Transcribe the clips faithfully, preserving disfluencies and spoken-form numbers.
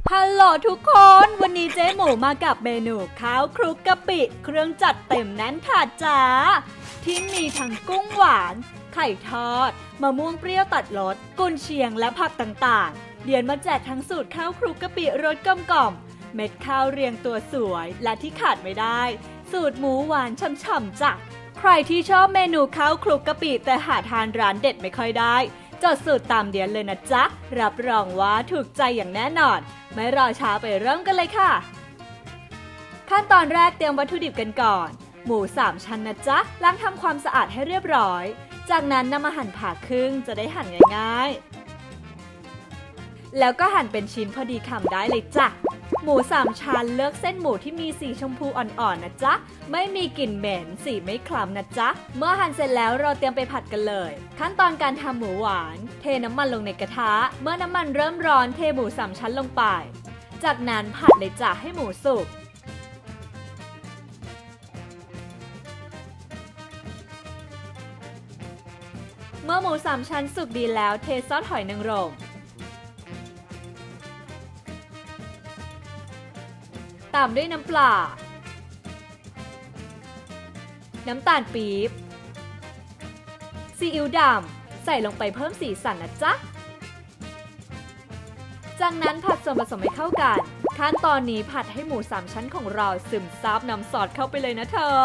ฮัลโหลทุกคน วันนี้เจ๊หมูมากับเมนูข้าวคลุกกะปิเครื่องจัดเต็มแน่นถาดจ้าที่มีทั้งกุ้งหวานไข่ทอดมะม่วงเปรี้ยวตัดรสกุนเชียงและผักต่างๆเดียนมาแจกทั้งสูตรข้าวคลุกกะปิรสกลมกล่อมเม็ดข้าวเรียงตัวสวยและที่ขาดไม่ได้สูตรหมูหวานฉ่ำๆจ้ะใครที่ชอบเมนูข้าวคลุกกะปิแต่หาทานร้านเด็ดไม่ค่อยได้จดสูตรตามเดียนเลยนะจ๊ะรับรองว่าถูกใจอย่างแน่นอนไม่รอช้าไปเริ่มกันเลยค่ะขั้นตอนแรกเตรียมวัตถุดิบกันก่อนหมูสามชั้นนะจ๊ะล้างทำความสะอาดให้เรียบร้อยจากนั้นนำมาหั่นผ่าครึ่งจะได้หั่นง่ายๆแล้วก็หั่นเป็นชิ้นพอดีคำได้เลยจ้ะหมูสามชั้นเลือกเส้นหมูที่มีสีชมพูอ่อนๆนะจ๊ะไม่มีกลิ่นเหม็นสีไม่คล้ำนะจ๊ะเมื่อหั่นเสร็จแล้วเราเตรียมไปผัดกันเลยขั้นตอนการทำหมูหวานเทน้ำมันลงในกระทะเมื่อน้ำมันเริ่มร้อนเทหมูสามชั้นลงไปจากนั้นผัดเลยจ้ะให้หมูสุกเมื่อหมูสามชั้นสุกดีแล้วเทซอสหอยนางรมตามด้วยน้ำปลาน้ำตาลปี๊บซีอิ๊วดำใส่ลงไปเพิ่มสีสันนะจ๊ะจากนั้นผัดส่วนผสมให้เข้ากันขั้นตอนนี้ผัดให้หมูสามชั้นของเราซึมซาบน้ำซอสเข้าไปเลยนะเธอ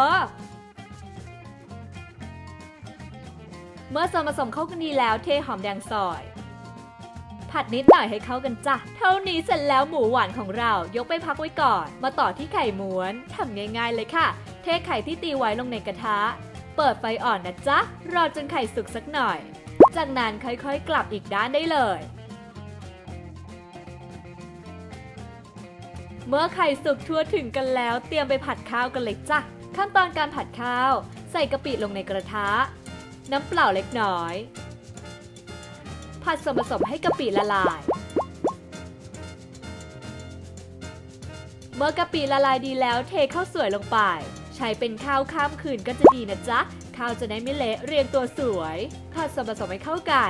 เมื่อส่วนผสมเข้ากันดีแล้วเทหอมแดงซอยผัดนิดหน่อยให้เข้ากันจ้ะเท่านี้เสร็จแล้วหมูหวานของเรายกไปพักไว้ก่อนมาต่อที่ไข่ม้วนทำง่ายๆเลยค่ะเทไข่ที่ตีไว้ลงในกระทะเปิดไฟอ่อนนะจ๊ะรอจนไข่สุกสักหน่อยจากนั้นค่อยๆกลับอีกด้านได้เลยเมื่อไข่สุกทั่วถึงกันแล้วเตรียมไปผัดข้าวกันเลยจ้ะขั้นตอนการผัดข้าวใส่กะปิลงในกระทะน้ำเปล่าเล็กน้อยผัดส่วนผสมให้กะปิละลายเมื่อกะปิละลายดีแล้วเทข้าวสวยลงไปใช้เป็นข้าวข้ามคืนก็จะดีนะจ๊ะข้าวจะได้ไม่เละเรียงตัวสวยผัดส่วนผสมให้เข้ากัน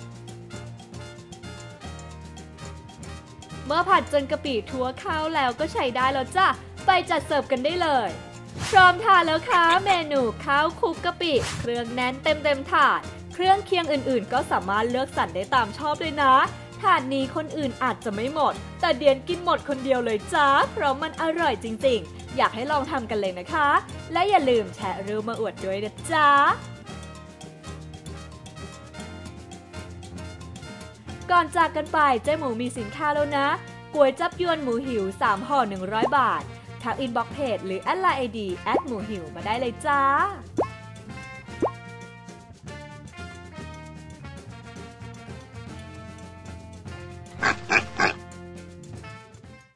เมื่อผัดจนกะปิทั่วข้าวแล้วก็ใช้ได้แล้วจ้ะไปจัดเสิร์ฟกันได้เลยพร้อมทานแล้วค่ะเมนูข้าวคลุกกะปิเครื่องแน่นเต็มเต็มถาดเครื่องเคียงอื่นๆก็สามารถเลือกสรรได้ตามชอบเลยนะถาดนี้คนอื่นอาจจะไม่หมดแต่เดียนกินหมดคนเดียวเลยจ้าเพราะมันอร่อยจริงๆอยากให้ลองทำกันเลยนะคะและอย่าลืมแชร์รูปมาอวดด้วยนะจ๊ะก่อนจากกันไปเจ๊หมูมีสินค้าแล้วนะก๋วยจับยวนหมูหิวสามห่อหนึ่งร้อยบาททักอินบ็อกซ์เพจหรือแอดไลน์ ไอ ดี แอทหมูหิวมาได้เลยจ้า